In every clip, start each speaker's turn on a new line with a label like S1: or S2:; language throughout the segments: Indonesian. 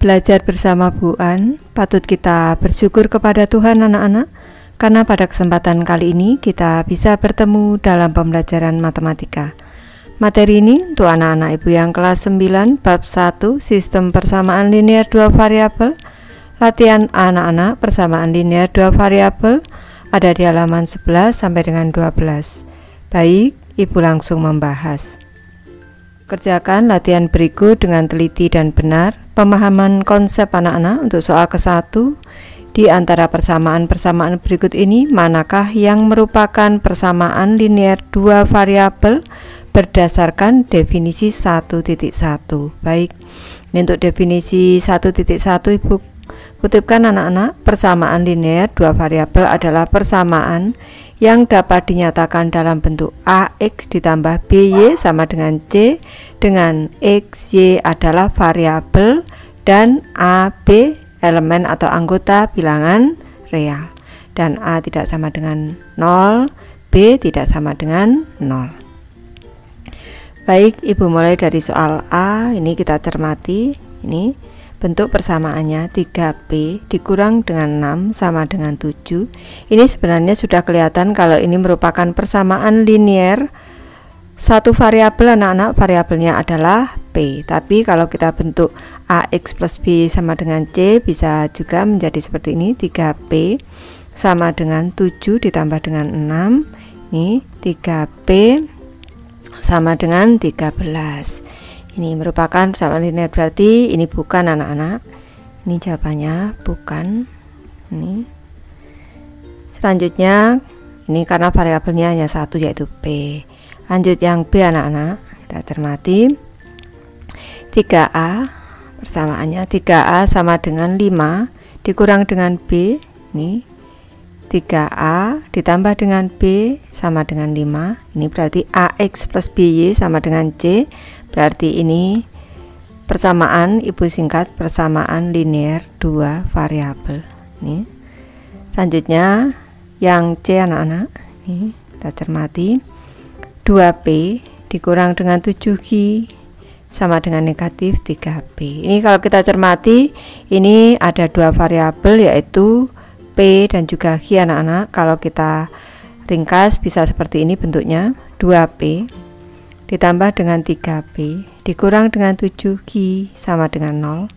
S1: Belajar bersama Bu An, patut kita bersyukur kepada Tuhan anak-anak, karena pada kesempatan kali ini kita bisa bertemu dalam pembelajaran matematika. Materi ini untuk anak-anak ibu yang kelas 9 bab 1 sistem persamaan linear 2 variabel. Latihan anak-anak persamaan linear 2 variabel ada di halaman 11 sampai dengan 12. Baik, ibu langsung membahas. Kerjakan latihan berikut dengan teliti dan benar. Pemahaman konsep anak-anak untuk soal ke-1. Di antara persamaan-persamaan berikut ini, manakah yang merupakan persamaan linear 2 variabel berdasarkan definisi 1.1? Baik, ini untuk definisi 1.1 ibu kutipkan anak-anak. Persamaan linear 2 variabel adalah persamaan yang dapat dinyatakan dalam bentuk AX ditambah BY sama dengan C, dengan X, Y adalah variabel dan AB elemen atau anggota bilangan real, dan A tidak sama dengan 0, B tidak sama dengan 0. Baik, ibu mulai dari soal A. Ini kita cermati. Ini bentuk persamaannya 3P dikurang dengan 6 sama dengan 7. Ini sebenarnya sudah kelihatan kalau ini merupakan persamaan linear satu variabel anak-anak, variabelnya adalah P. Tapi kalau kita bentuk AX plus B sama dengan C, bisa juga menjadi seperti ini. 3P sama dengan 7 ditambah dengan 6. Ini 3P sama dengan 13. Ini merupakan persamaan linear, berarti ini bukan anak-anak. Ini jawabannya bukan. Ini selanjutnya, ini karena variabelnya hanya satu yaitu P. Lanjut yang B anak-anak, kita cermati. 3A persamaannya 3A sama dengan 5 dikurang dengan B. Ini 3A ditambah dengan B sama dengan 5. Ini berarti AX plus BY sama dengan C. Berarti ini persamaan, ibu singkat persamaan linear 2 variabel. Ini selanjutnya yang C anak-anak, ini kita cermati. 2P dikurang dengan 7Q sama dengan negatif 3P. Ini kalau kita cermati, ini ada 2 variabel yaitu P dan juga Q anak-anak. Kalau kita ringkas bisa seperti ini bentuknya. 2P ditambah dengan 3P dikurang dengan 7Q sama dengan 0.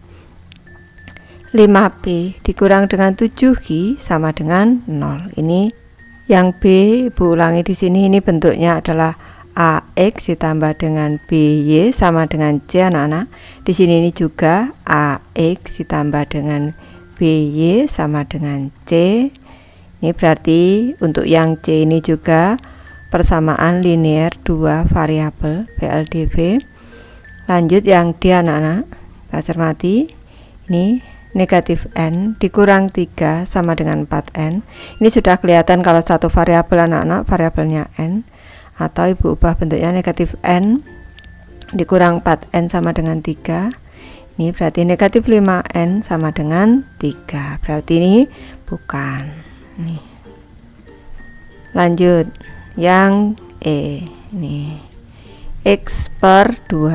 S1: 5P dikurang dengan 7Q sama dengan 0. Ini yang B, ibu ulangi di sini, ini bentuknya adalah AX ditambah dengan BY sama dengan C anak-anak. Di sini ini juga AX ditambah dengan BY sama dengan C. Ini berarti untuk yang C ini juga persamaan linear 2 variabel PLDV. Lanjut yang D anak-anak, kita cermati. Ini negatif N dikurang 3 sama dengan 4N. Ini sudah kelihatan kalau satu variabel anak-anak, variabelnya N. Atau ibu ubah bentuknya negatif N dikurang 4N sama dengan 3. Ini berarti negatif 5N sama dengan 3. Berarti ini bukan. Nih. Lanjut yang E. Ini X per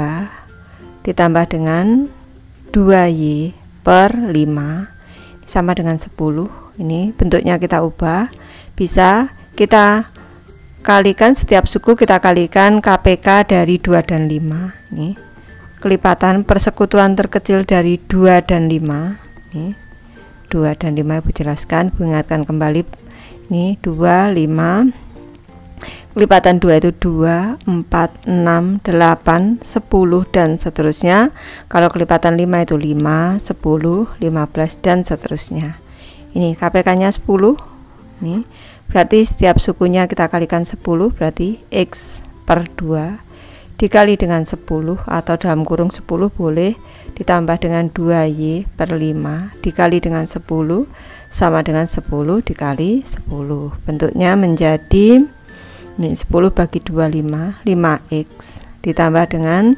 S1: 2 ditambah dengan 2Y per 5 sama dengan 10. Ini bentuknya kita ubah, bisa kita kalikan, setiap suku kita kalikan KPK dari 2 dan 5. Ini kelipatan persekutuan terkecil dari 2 dan 5. Ini 2 dan 5 ibu jelaskan, ibu ingatkan kembali. Ini 2, 5, kelipatan 2 itu 2, 4, 6, 8, 10 dan seterusnya. Kalau kelipatan 5 itu 5, 10, 15 dan seterusnya. Ini KPK nya 10. Ini berarti setiap sukunya kita kalikan 10, berarti X per 2 dikali dengan 10 atau dalam kurung 10 boleh ditambah dengan 2Y per 5 dikali dengan 10 sama dengan 10 dikali 10. Bentuknya menjadi ini 10 bagi 2 5X ditambah dengan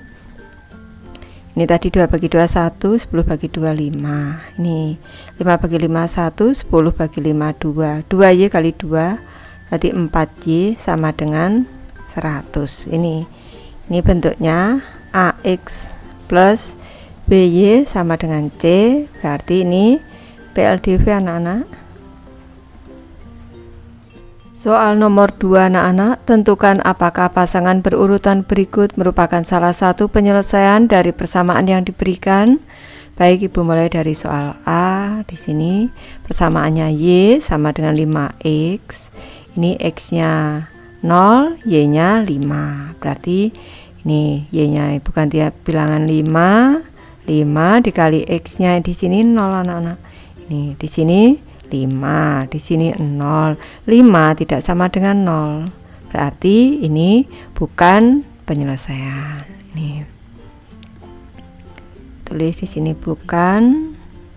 S1: ini tadi 2 bagi 2 1, 10 bagi 2 5. Ini 5 bagi 5 1, 10 bagi 5 2. 2Y kali 2 berarti 4Y sama dengan 100. Ini bentuknya AX plus BY sama dengan C, berarti ini PLDV anak-anak. Soal nomor 2 anak-anak, tentukan apakah pasangan berurutan berikut merupakan salah satu penyelesaian dari persamaan yang diberikan. Baik, Ibu mulai dari soal A. Di sini persamaannya Y sama dengan 5X. Ini X-nya 0, Y-nya 5. Berarti ini Y-nya Ibu ganti bilangan 5. 5 dikali X-nya di sini 0 anak-anak. Ini di sini 5, di sini 0. 5 tidak sama dengan 0. Berarti ini bukan penyelesaian. Ini tulis di sini bukan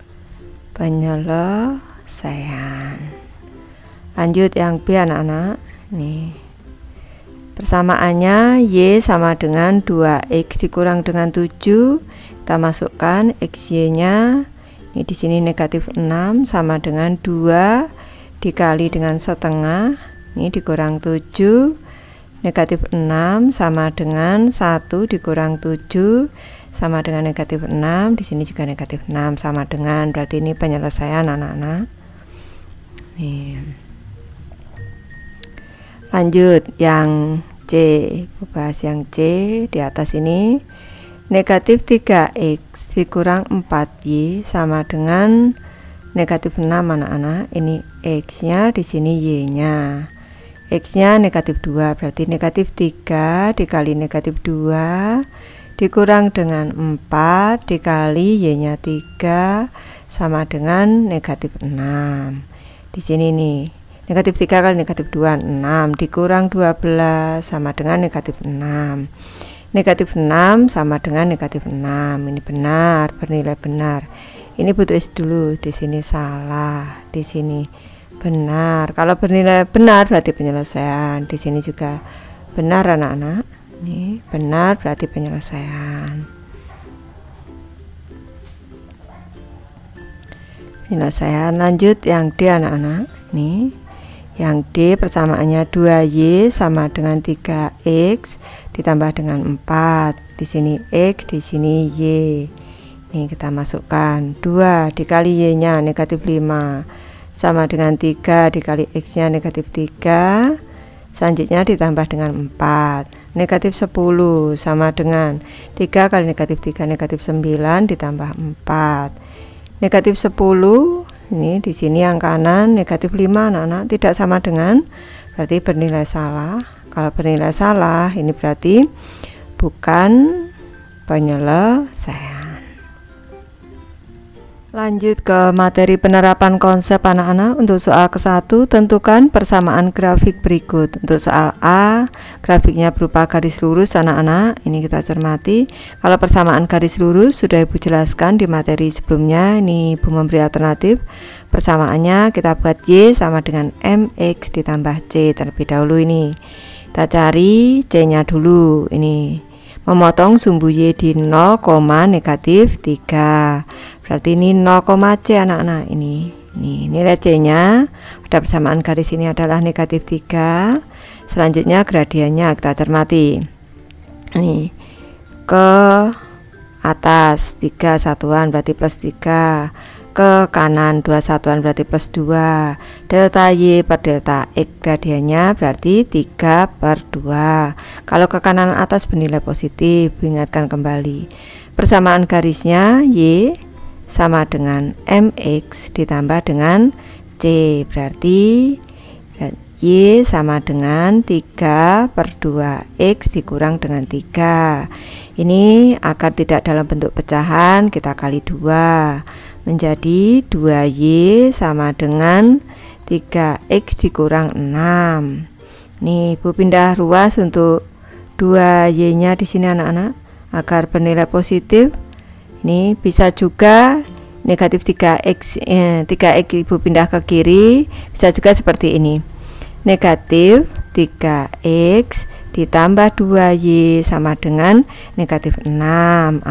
S1: penyelesaian. Lanjut yang B anak-anak. Nih. Persamaannya Y sama dengan 2X dikurang dengan 7. Kita masukkan XY-nya. Ini di sini negatif 6 sama dengan 2 dikali dengan setengah. Ini dikurang 7. Negatif 6 sama dengan 1 dikurang 7 sama dengan negatif 6. Di sini juga negatif 6 sama dengan, berarti ini penyelesaian anak-anak. Lanjut yang C, bahas yang C di atas ini. Negatif 3X dikurang 4Y sama dengan negatif 6 anak-anak. Ini X-nya, di sini Y-nya. X-nya negatif 2, berarti negatif 3 dikali negatif 2 dikurang dengan 4 dikali Y-nya 3 sama dengan negatif 6. Di sini nih, negatif 3 kali negatif 2, 6 dikurang 12 sama dengan negatif 6. Negatif 6 sama dengan negatif 6. Ini benar, bernilai benar. Ini tulis dulu, di sini salah, di sini benar. Kalau bernilai benar berarti penyelesaian. Di sini juga benar anak-anak. Ini benar berarti penyelesaian. Penyelesaian. Lanjut yang D anak-anak. Nih. Yang D persamaannya 2Y sama dengan 3X ditambah dengan 4. Di sini X, di sini Y. Ini kita masukkan 2 dikali Y-nya negatif 5 sama dengan 3 dikali X-nya negatif 3. Selanjutnya ditambah dengan 4. Negatif 10 sama dengan 3 kali negatif 3 negatif 9 ditambah 4. Negatif 10, ini di sini yang kanan negatif 5 anak-anak, tidak sama dengan, berarti bernilai salah. Kalau bernilai salah ini berarti bukan penyelesaian. Lanjut ke materi penerapan konsep anak-anak. Untuk soal ke-1, tentukan persamaan grafik berikut. Untuk soal A, grafiknya berupa garis lurus anak-anak. Ini kita cermati. Kalau persamaan garis lurus sudah Ibu jelaskan di materi sebelumnya. Ini Ibu memberi alternatif. Persamaannya kita buat Y sama dengan MX ditambah C terlebih dahulu. Ini kita cari C-nya dulu. Ini memotong sumbu Y di 0, negatif 3. Berarti ini 0, C anak-anak. Ini nilai C-nya pada persamaan garis ini adalah negatif 3. Selanjutnya gradiennya kita cermati. Ini ke atas 3 satuan berarti plus 3. Ke kanan 2 satuan berarti plus 2. Delta Y per delta X gradiennya berarti 3/2. Kalau ke kanan atas bernilai positif, ingatkan kembali. Persamaan garisnya Y sama dengan MX ditambah dengan C, berarti Y sama dengan 3/2X dikurang dengan 3. Ini agar tidak dalam bentuk pecahan, kita kali 2 menjadi 2Y sama dengan 3X dikurang 6. Nih Ibu pindah ruas untuk 2Y nya di sini anak-anak agar bernilai positif. Ini bisa juga negatif 3X 3X Ibu pindah ke kiri, bisa juga seperti ini. Negatif 3X ditambah 2Y sama dengan negatif 6,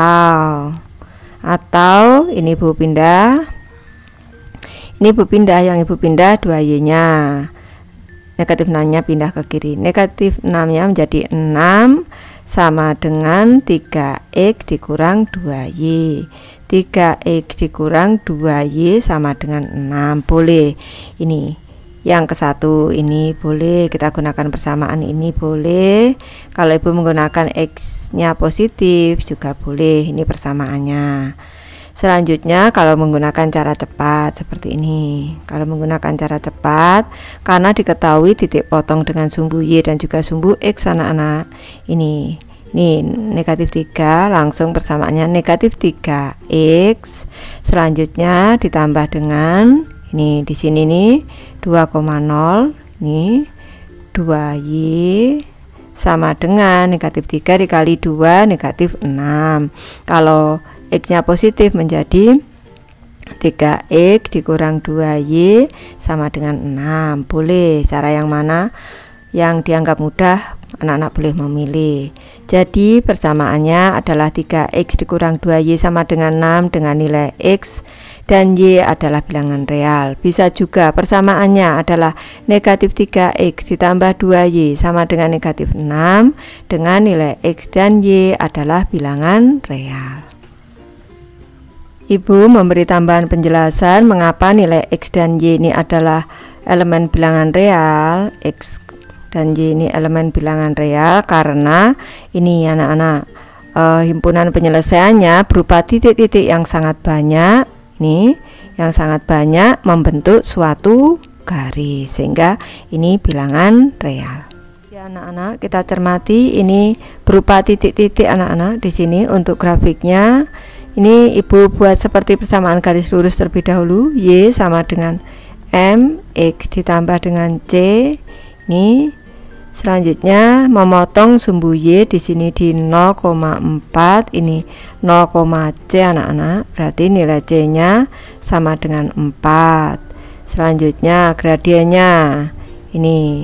S1: atau ini Ibu pindah. Ini Ibu pindah, yang Ibu pindah 2Y nya. Negatif 6 nya pindah ke kiri. Negatif 6 nya menjadi 6 sama dengan 3x dikurang 2y. 3x dikurang 2y sama dengan 6. Boleh. Ini yang ke satu ini boleh kita gunakan persamaan ini boleh. Kalau ibu menggunakan x nya positif juga boleh. Ini persamaannya. Selanjutnya kalau menggunakan cara cepat seperti ini. Kalau menggunakan cara cepat, karena diketahui titik potong dengan sumbu y dan juga sumbu x anak-anak, ini negatif 3, langsung persamaannya negatif 3x. Selanjutnya ditambah dengan ini di sini nih 2,0, ini 2y sama dengan negatif 3 dikali 2 negatif 6. Kalau x nya positif menjadi 3x dikurang 2y sama dengan 6. Boleh. Cara yang mana yang dianggap mudah, anak-anak boleh memilih. Jadi persamaannya adalah 3x dikurang 2y sama dengan 6 dengan nilai x dan y adalah bilangan real. Bisa juga persamaannya adalah negatif 3x ditambah 2y sama dengan negatif 6 dengan nilai x dan y adalah bilangan real. Ibu memberi tambahan penjelasan mengapa nilai x dan y ini adalah elemen bilangan real. X dan y ini elemen bilangan real karena ini anak-anak himpunan penyelesaiannya berupa titik-titik yang sangat banyak. Ini yang sangat banyak membentuk suatu garis sehingga ini bilangan real. Ya anak-anak, kita cermati ini berupa titik-titik anak-anak di sini untuk grafiknya. Ini ibu buat seperti persamaan garis lurus terlebih dahulu. Y sama dengan mx ditambah dengan c. Ini selanjutnya memotong sumbu y di sini di 0,4, ini 0,c anak-anak. Berarti nilai c nya sama dengan 4. Selanjutnya gradiennya ini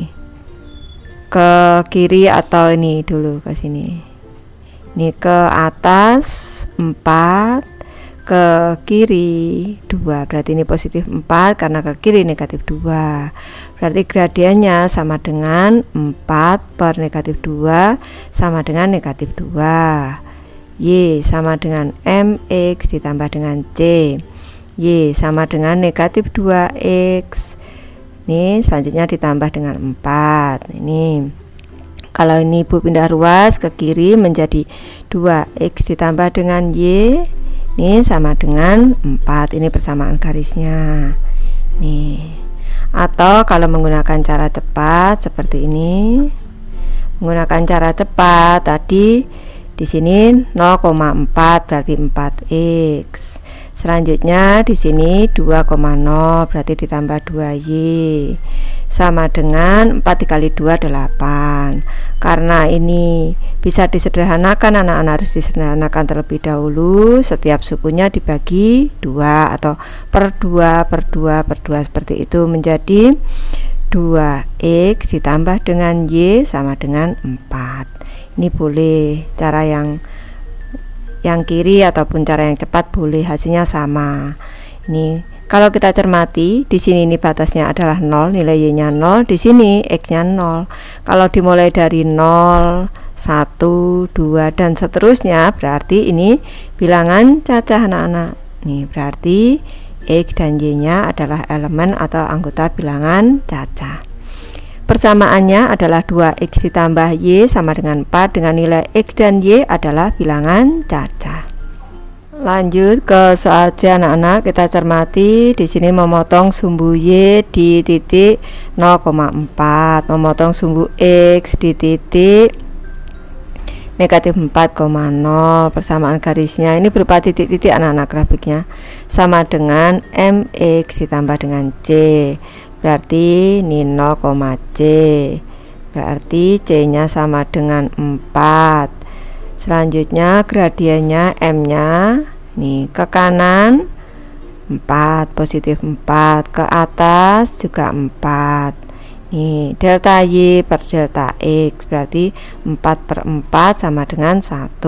S1: ke kiri atau ini dulu ke sini. Ini ke atas 4, ke kiri 2, berarti ini positif 4 karena ke kiri negatif 2. Berarti gradiennya sama dengan 4 per negatif 2 sama dengan negatif 2. Y sama dengan mx ditambah dengan c. Y sama dengan negatif 2x. Ini selanjutnya ditambah dengan 4. Ini kalau ini ibu pindah ruas ke kiri menjadi 2x ditambah dengan y. Ini sama dengan 4. Ini persamaan garisnya. Nih. Atau kalau menggunakan cara cepat seperti ini. Menggunakan cara cepat tadi di sini 0,4 berarti 4x. Selanjutnya di sini 2,0 berarti ditambah 2y sama dengan 4 dikali 2 8. Karena ini bisa disederhanakan, anak-anak harus disederhanakan terlebih dahulu. Setiap sukunya dibagi 2 atau per 2 per 2 per 2 seperti itu menjadi 2x ditambah dengan y sama dengan 4. Ini boleh cara yang kiri ataupun cara yang cepat boleh, hasilnya sama. Ini kalau kita cermati di sini ini batasnya adalah 0, nilai y-nya 0, di sini x-nya 0. Kalau dimulai dari 0, 1, 2 dan seterusnya berarti ini bilangan cacah anak-anak. Nih berarti x dan y-nya adalah elemen atau anggota bilangan cacah. Persamaannya adalah 2x ditambah y sama dengan 4 dengan nilai x dan y adalah bilangan cacah. Lanjut ke soal C anak-anak, kita cermati di sini memotong sumbu y di titik 0,4, memotong sumbu x di titik negatif 4,0. Persamaan garisnya ini berupa titik-titik anak-anak, grafiknya sama dengan mx ditambah dengan c. Berarti ini 0,c. Berarti c nya sama dengan 4. Selanjutnya gradiennya m nya nih ke kanan 4 positif 4, ke atas juga 4. Nih delta y per delta x berarti 4 per 4 sama dengan 1.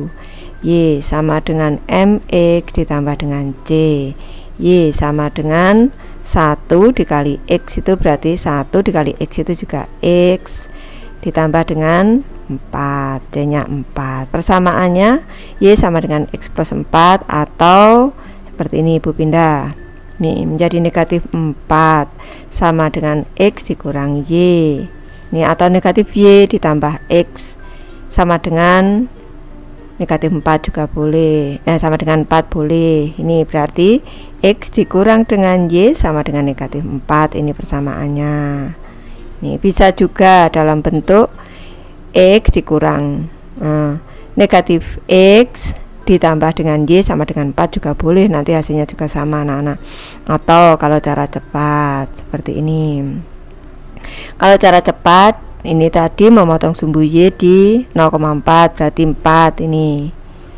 S1: Y sama dengan mx ditambah dengan c. Y sama dengan 1 dikali x itu berarti 1 dikali x itu juga x ditambah dengan 4, Y nya 4. Persamaannya Y sama dengan X plus 4, atau seperti ini Ibu pindah nih menjadi negatif 4 sama dengan X dikurang Y nih, atau negatif Y ditambah X sama dengan negatif 4 juga boleh, sama dengan 4 boleh. Ini berarti X dikurang dengan Y sama dengan negatif 4. Ini persamaannya. Nih bisa juga dalam bentuk X dikurang negatif X ditambah dengan Y sama dengan 4 juga boleh, nanti hasilnya juga sama anak-anak. Atau kalau cara cepat seperti ini. Kalau cara cepat ini tadi memotong sumbu Y di 0,4 berarti 4, ini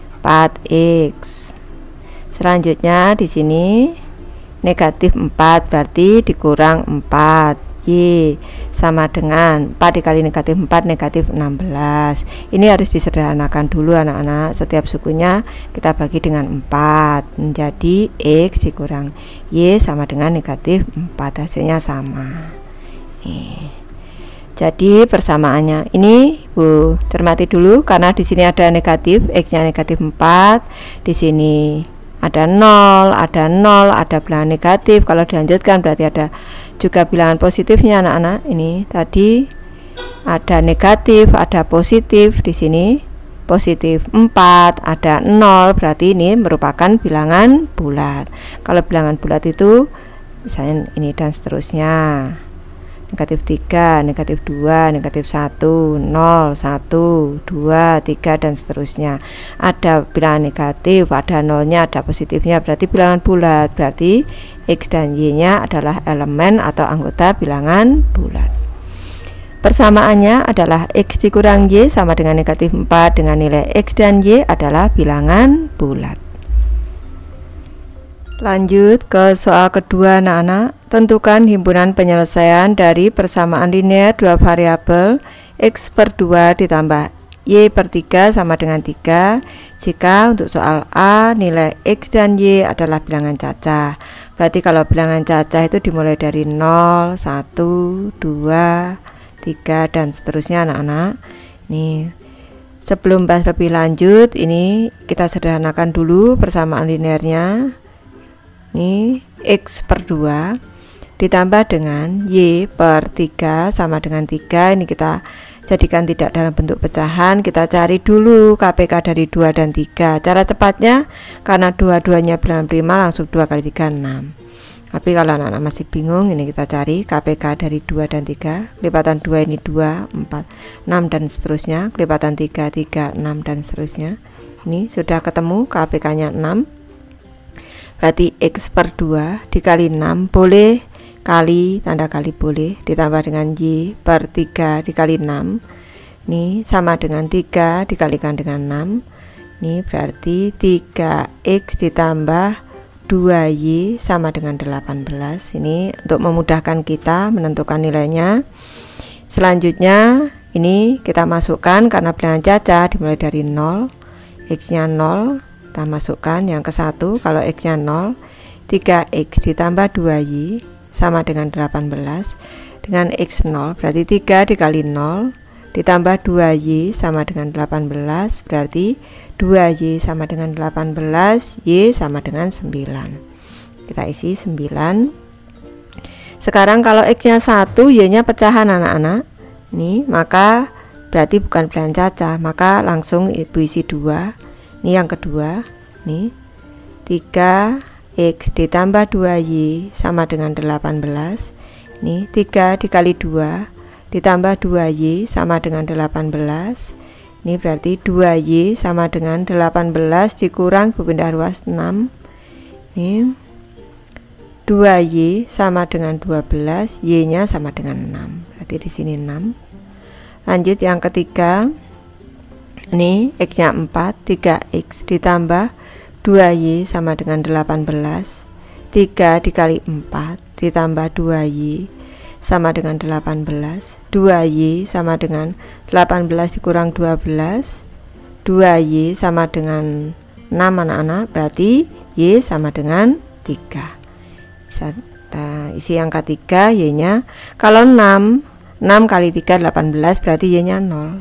S1: 4X. Selanjutnya di sini negatif 4 berarti dikurang 4 Y sama dengan 4 dikali negatif 4 negatif 16. Ini harus disederhanakan dulu anak-anak. Setiap sukunya kita bagi dengan 4 menjadi X dikurang Y sama dengan negatif 4, hasilnya sama. Nih. Jadi persamaannya ini Bu cermati dulu, karena di sini ada negatif, X-nya negatif 4, di sini ada 0, ada bilangan negatif. Kalau dilanjutkan berarti ada juga bilangan positifnya anak-anak. Ini tadi ada negatif, ada positif, di sini positif 4, ada 0, berarti ini merupakan bilangan bulat. Kalau bilangan bulat itu misalnya ini dan seterusnya. Negatif 3, negatif 2, negatif 1, 0, 1, 2, 3 dan seterusnya. Ada bilangan negatif, ada nolnya, ada positifnya, berarti bilangan bulat. Berarti X dan Y nya adalah elemen atau anggota bilangan bulat. Persamaannya adalah X dikurang Y sama dengan negatif 4 dengan nilai X dan Y adalah bilangan bulat. Lanjut ke soal kedua anak-anak. Tentukan himpunan penyelesaian dari persamaan linear dua variabel X per 2 ditambah Y per 3 sama dengan 3 jika untuk soal A nilai X dan Y adalah bilangan cacah. Berarti kalau bilangan cacah itu dimulai dari 0, 1, 2, 3 dan seterusnya anak-anak. Nih, sebelum bahas lebih lanjut, ini kita sederhanakan dulu persamaan linearnya. Ini X per 2 ditambah dengan Y per 3 sama dengan 3. Ini kita jadikan tidak dalam bentuk pecahan. Kita cari dulu KPK dari 2 dan 3. Cara cepatnya, karena dua-duanya bilangan prima, langsung 2 kali 3 6. Tapi kalau anak-anak masih bingung, ini kita cari KPK dari 2 dan 3. Kelipatan 2 ini 2, 4, 6 dan seterusnya. Kelipatan 3, 3, 6 dan seterusnya. Ini sudah ketemu KPK nya 6. Berarti X per 2 dikali 6 boleh, kali tanda kali boleh, ditambah dengan Y per 3 dikali 6. Ini sama dengan 3 dikalikan dengan 6. Ini berarti 3X ditambah 2Y sama dengan 18. Ini untuk memudahkan kita menentukan nilainya. Selanjutnya ini kita masukkan, karena bilangan cacah dimulai dari 0, X nya 0, kita masukkan yang ke 1. Kalau X nya 0, 3X ditambah 2Y sama dengan 18 dengan X 0, berarti 3 dikali 0 ditambah 2Y sama dengan 18, berarti 2Y sama dengan 18, Y sama dengan 9. Kita isi 9. Sekarang kalau X nya 1, Y nya pecahan anak-anak. Nih, maka berarti bukan bilangan cacah, maka langsung Ibu isi 2. Ini yang kedua. Nih, 3X ditambah 2Y sama dengan 18. Ini 3 dikali 2 ditambah 2Y sama dengan 18. Ini berarti 2Y sama dengan 18 dikurang berpindah ruas 6. Ini 2Y sama dengan 12, Y nya sama dengan 6. Berarti di sini 6. Lanjut yang ketiga. Ini X nya 4, 3X ditambah 2Y sama dengan 18. 3 dikali 4 ditambah 2Y sama dengan 18. 2Y sama dengan 18 dikurang 12. 2Y sama dengan 6 anak-anak, berarti Y sama dengan 3. Bisa isi yang ketiga, Y nya. Kalau 6 kali 3 18, berarti Y nya 0.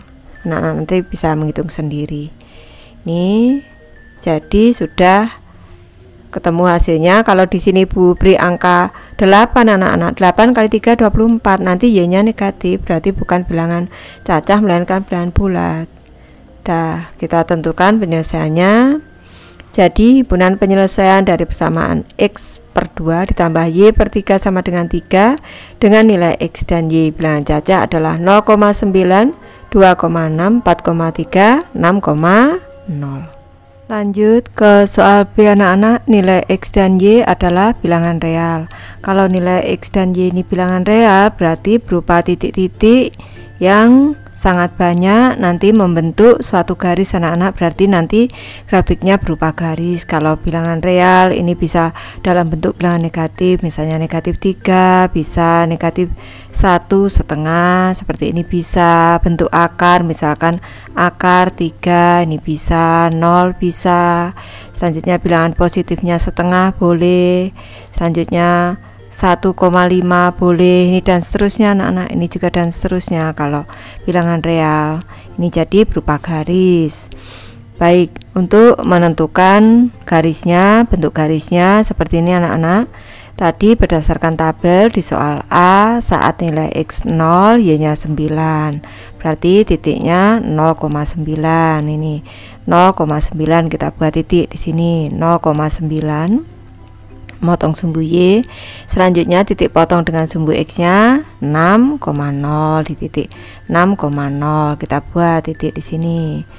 S1: Anak-anak nanti bisa menghitung sendiri. Nih, jadi sudah ketemu hasilnya. Kalau di sini Bu beri angka 8 anak-anak, 8 kali 3 24, nanti Y-nya negatif, berarti bukan bilangan cacah melainkan bilangan bulat. Dah, kita tentukan penyelesaiannya. Jadi himpunan penyelesaian dari persamaan X per 2 ditambah Y per 3 sama dengan 3 dengan nilai X dan Y bilangan cacah adalah 0,9, 2,6, 4,3, 6,0. Lanjut ke soal B anak-anak, nilai X dan Y adalah bilangan real. Kalau nilai X dan Y ini bilangan real, berarti berupa titik-titik yang sangat banyak, nanti membentuk suatu garis anak-anak, berarti nanti grafiknya berupa garis. Kalau bilangan real ini bisa dalam bentuk bilangan negatif, misalnya negatif 3, bisa negatif 1,5, seperti ini, bisa bentuk akar, misalkan akar 3, ini bisa 0, bisa. Selanjutnya bilangan positifnya setengah boleh, selanjutnya 1,5 boleh, ini dan seterusnya anak-anak, ini juga dan seterusnya kalau bilangan real. Ini jadi berupa garis. Baik, untuk menentukan garisnya, bentuk garisnya seperti ini anak-anak. Tadi berdasarkan tabel di soal A, saat nilai X 0, Y-nya 9, berarti titiknya 0,9. Ini 0,9 kita buat titik di sini, 0,9. Motong sumbu Y, selanjutnya titik potong dengan sumbu X nya 6,0 di titik 6,0, kita buat titik di sini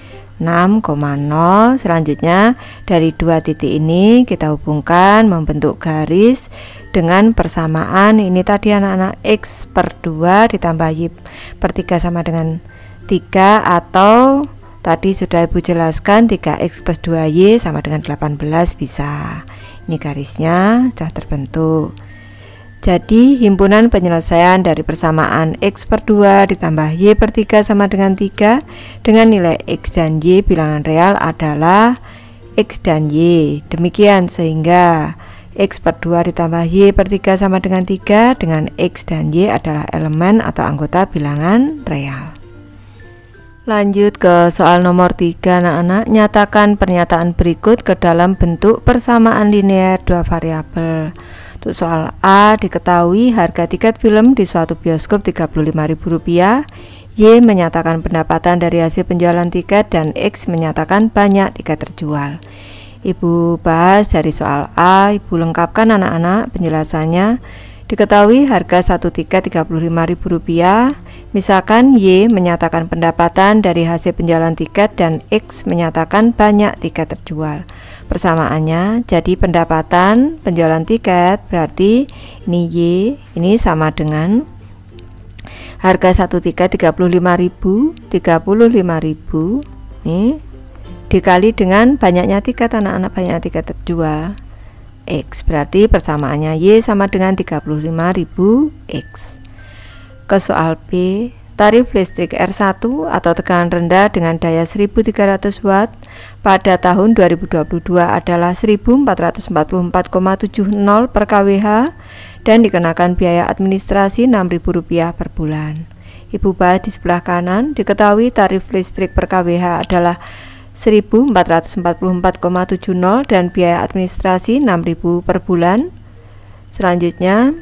S1: 6,0. Selanjutnya dari dua titik ini kita hubungkan membentuk garis dengan persamaan ini tadi anak-anak, X per 2 ditambah Y per 3 sama dengan 3, atau tadi sudah Ibu jelaskan 3X plus 2Y sama dengan 18 bisa. Ini garisnya sudah terbentuk. Jadi himpunan penyelesaian dari persamaan X per 2 ditambah Y per 3 sama dengan 3 dengan nilai X dan Y bilangan real adalah X dan Y. Demikian sehingga X per 2 ditambah Y per 3 sama dengan 3 dengan X dan Y adalah elemen atau anggota bilangan real. Lanjut ke soal nomor 3 anak-anak, nyatakan pernyataan berikut ke dalam bentuk persamaan linear dua variabel. Untuk soal A, diketahui harga tiket film di suatu bioskop Rp35.000, Y menyatakan pendapatan dari hasil penjualan tiket, dan X menyatakan banyak tiket terjual. Ibu bahas dari soal A, Ibu lengkapkan anak-anak penjelasannya. Diketahui harga satu tiket Rp35.000, misalkan Y menyatakan pendapatan dari hasil penjualan tiket dan X menyatakan banyak tiket terjual. Persamaannya jadi pendapatan penjualan tiket, berarti ini Y ini sama dengan harga satu tiket Rp35.000 nih dikali dengan banyaknya tiket anak-anak, banyak tiket terjual X, berarti persamaannya Y sama dengan 35.000 X. Ke soal B, tarif listrik R1 atau tekanan rendah dengan daya 1300 Watt pada tahun 2022 adalah 1444,70 per kWh dan dikenakan biaya administrasi Rp6.000 per bulan. Ibu bahas di sebelah kanan, diketahui tarif listrik per kWh adalah 1444,70 dan biaya administrasi 6.000 per bulan. Selanjutnya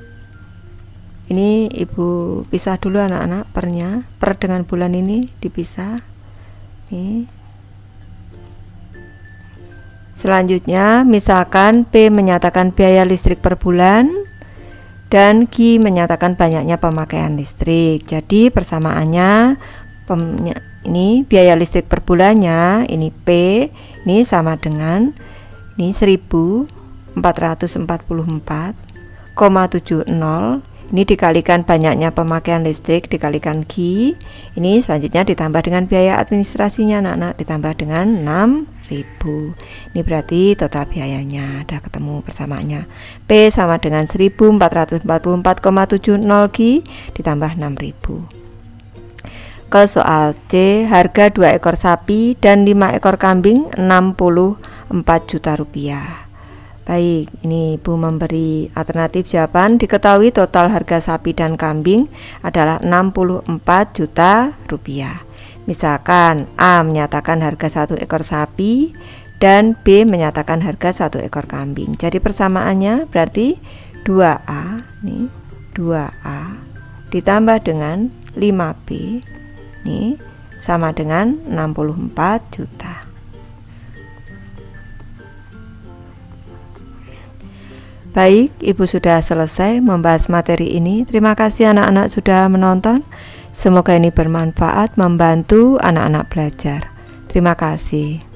S1: ini Ibu pisah dulu anak-anak pernya, per dengan bulan ini dipisah. Nih. Selanjutnya misalkan P menyatakan biaya listrik per bulan dan Q menyatakan banyaknya pemakaian listrik. Jadi persamaannya ini biaya listrik per bulannya, ini P ini sama dengan ini 1444,70, ini dikalikan banyaknya pemakaian listrik dikalikan Q, ini selanjutnya ditambah dengan biaya administrasinya anak-anak, ditambah dengan 6.000. Ini berarti total biayanya udah ketemu persamaannya. P sama dengan 1444,70 Q ditambah 6.000. Ke soal C, harga 2 ekor sapi dan 5 ekor kambing Rp64 juta. Baik, ini Ibu memberi alternatif jawaban. Diketahui total harga sapi dan kambing adalah Rp64 juta. Misalkan A menyatakan harga 1 ekor sapi dan B menyatakan harga 1 ekor kambing. Jadi persamaannya berarti 2A nih, 2A ditambah dengan 5B nih sama dengan 64 juta. Baik, Ibu sudah selesai membahas materi ini. Terima kasih anak-anak sudah menonton. Semoga ini bermanfaat, membantu anak-anak belajar. Terima kasih.